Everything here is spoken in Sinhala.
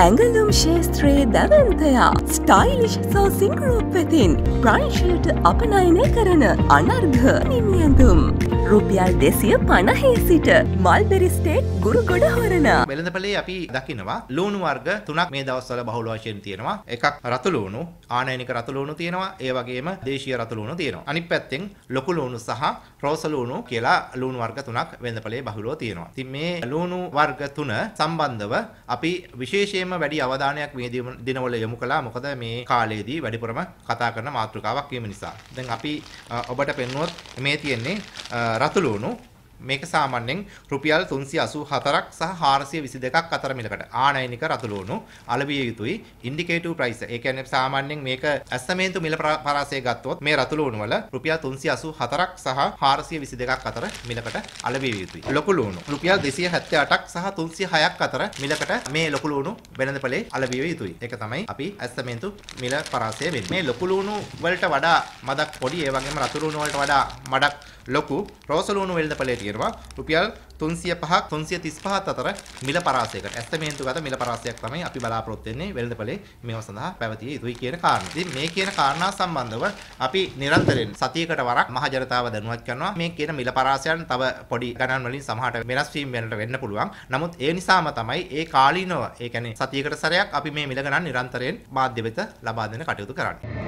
ඇඟලුම් ශේස්ත්‍රයේ දැවන්තයා ස්ටයිලිෂ් සෝසිං ගෲප් වෙතින් ප්‍රංශයට අපනයනය කරන අනර්ඝ නිමියඳුම් රුපියල් 250 සිට මල්බෙරි ස්ටේට් ගුරුගොඩ හොරණ. වෙළඳපොලේ අපි දකිනවා ලුණු වර්ග තුනක් මේ දවස්වල බහුල වශයෙන් තියෙනවා. එකක් රතු ලුණු, ආනයනික රතු ලුණු තියෙනවා. ඒ වගේම දේශීය රතු ලුණු තියෙනවා. අනිත් පැත්තෙන් ලොකු ලුණු සහ රෝස ලුණු කියලා ලුණු වර්ග තුනක් වෙළඳපොලේ බහුලව තියෙනවා. ඉතින් මේ ලුණු වර්ග තුන සම්බන්ධව අපි විශේෂයෙන්ම වැඩි අවධානයක් මේ දිනවල යොමු කළා. මොකද මේ කාලේදී වැඩිපුරම කතා කරන මාතෘකාවක් වීම නිසා. දැන් අපි ඔබට පෙන්වුවොත් මේ තියෙන්නේ රතු ලුණු. මේක සාමාන්‍යයෙන් රුපියල් 384ක් සහ 422ක් අතර මිලකට ආනයනික රතු ලුණු අලවිය යුතුයි. ඉන්ඩිකේටිව් ප්‍රයිස් ඒ කියන්නේ සාමාන්‍යයෙන් මේක ඇස්තමේන්තු මිල පරාසය ගත්තොත් මේ රතු ලුණු වල රුපියල් 384ක් සහ 422ක් අතර මිලකට අලවිය යුතුයි. ලොකු ලුණු රුපියල් 278ක් සහ 306ක් අතර මිලකට මේ ලොකු ලුණු වෙළඳපොලේ අලවිය යුතුයි. ඒක තමයි අපි ඇස්තමේන්තු මිල පරාසය වෙන්නේ. මේ ලොකු ලුණු වලට වඩා මදක් පොඩි ඒ වගේම රතු ලුණු වලට වඩා මඩක් ලොකු රෝස ලුණු වෙළඳපොලේ තියෙනවා රුපියල් 305ක් 335ක් අතර මිල පරාසයකට. ඇස්තමේන්තුගත මිල පරාසයක් තමයි අපි බලාපොරොත්තු වෙන්නේ වෙළඳපොලේ මේව සඳහා පැවතිය යුතුයි කියන කාරණා. ඉතින් මේ කියන කාරණා සම්බන්ධව අපි නිරන්තරයෙන් සතියකට වරක් මහ ජනතාව දැනුවත් කරනවා. මේ කියන මිල පරාසයන් තව පොඩි ගණන් වලින් සමහරට වෙනස් වීම වෙන්න පුළුවන්. නමුත් ඒ නිසාම තමයි ඒ කාලීනව ඒ කියන්නේ සතියකට සැරයක් අපි මේ මිල ගණන් නිරන්තරයෙන් මාධ්‍ය වෙත ලබා දෙන්න කටයුතු කරන්නේ.